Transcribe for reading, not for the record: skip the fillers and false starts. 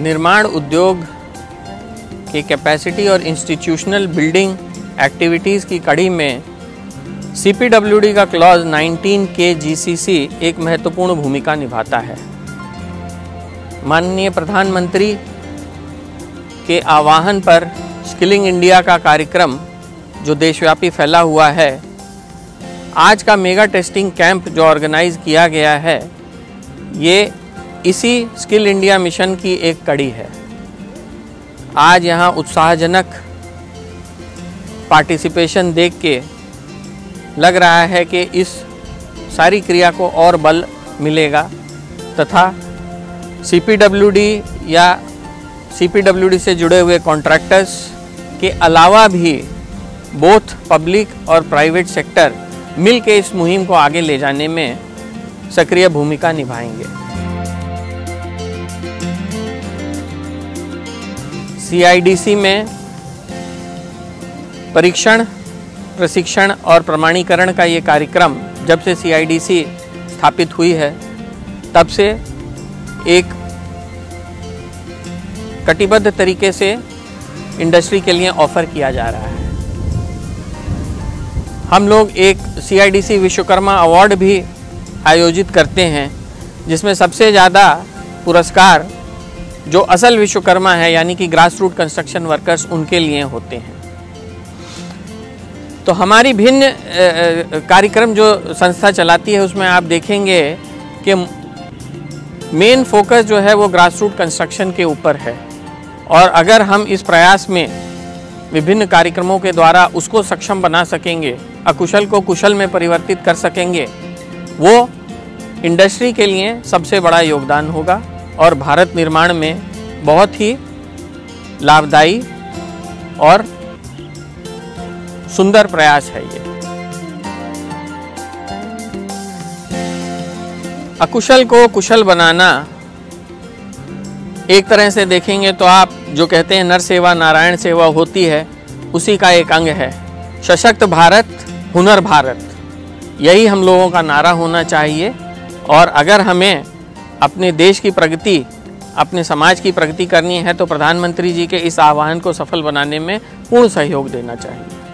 निर्माण उद्योग के कैपेसिटी और इंस्टीट्यूशनल बिल्डिंग एक्टिविटीज़ की कड़ी में CPWD का क्लॉज 19 के GCC एक महत्वपूर्ण भूमिका निभाता है। माननीय प्रधानमंत्री के आह्वान पर स्किलिंग इंडिया का कार्यक्रम जो देशव्यापी फैला हुआ है, आज का मेगा टेस्टिंग कैंप जो ऑर्गेनाइज किया गया है, ये इसी स्किल इंडिया मिशन की एक कड़ी है। आज यहाँ उत्साहजनक पार्टिसिपेशन देख के लग रहा है कि इस सारी क्रिया को और बल मिलेगा तथा CPWD या CPWD से जुड़े हुए कॉन्ट्रैक्टर्स के अलावा भी बोथ पब्लिक और प्राइवेट सेक्टर मिल के इस मुहिम को आगे ले जाने में सक्रिय भूमिका निभाएंगे। CIDC में परीक्षण, प्रशिक्षण और प्रमाणीकरण का ये कार्यक्रम जब से CIDC स्थापित हुई है, तब से एक कटिबद्ध तरीके से इंडस्ट्री के लिए ऑफर किया जा रहा है। हम लोग एक CIDC विश्वकर्मा अवार्ड भी आयोजित करते हैं, जिसमें सबसे ज़्यादा पुरस्कार जो असल विश्वकर्मा है यानी कि ग्रास रूट कंस्ट्रक्शन वर्कर्स, उनके लिए होते हैं। तो हमारी भिन्न कार्यक्रम जो संस्था चलाती है, उसमें आप देखेंगे कि मेन फोकस जो है वो ग्रास रूट कंस्ट्रक्शन के ऊपर है, और अगर हम इस प्रयास में विभिन्न कार्यक्रमों के द्वारा उसको सक्षम बना सकेंगे, अकुशल को कुशल में परिवर्तित कर सकेंगे, वो इंडस्ट्री के लिए सबसे बड़ा योगदान होगा और भारत निर्माण में बहुत ही लाभदायी और सुंदर प्रयास है ये। अकुशल को कुशल बनाना, एक तरह से देखेंगे तो आप जो कहते हैं नर सेवा नारायण सेवा होती है, उसी का एक अंग है। सशक्त भारत, हुनर भारत, यही हम लोगों का नारा होना चाहिए। और अगर हमें अपने देश की प्रगति, अपने समाज की प्रगति करनी है, तो प्रधानमंत्री जी के इस आह्वान को सफल बनाने में पूर्ण सहयोग देना चाहिए।